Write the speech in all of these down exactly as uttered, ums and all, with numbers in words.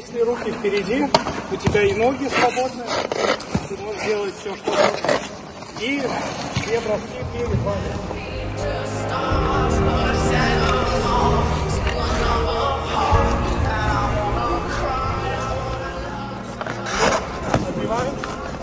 Если руки впереди, у тебя и ноги свободны, ты можешь делать все, что хочешь. И все броски перед Забиваем.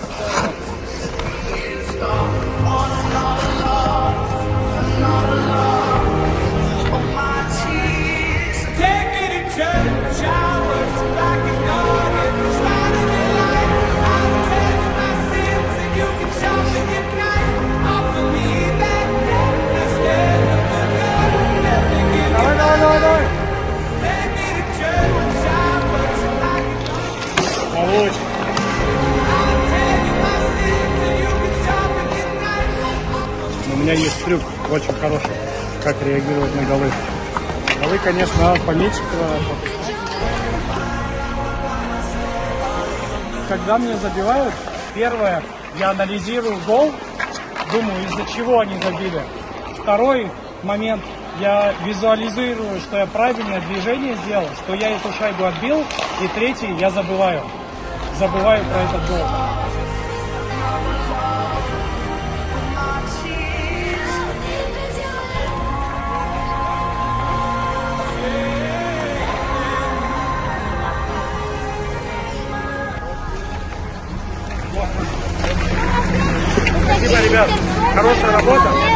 Получше. У меня есть трюк очень хороший, как реагировать на голы. Голы, конечно, поменьше. Когда мне забивают, первое, я анализирую гол, думаю, из-за чего они забили. Второй момент, я визуализирую, что я правильное движение сделал, что я эту шайбу отбил. И третий, я забываю. Забываю про этот гол. Спасибо, ребят. Хорошая работа.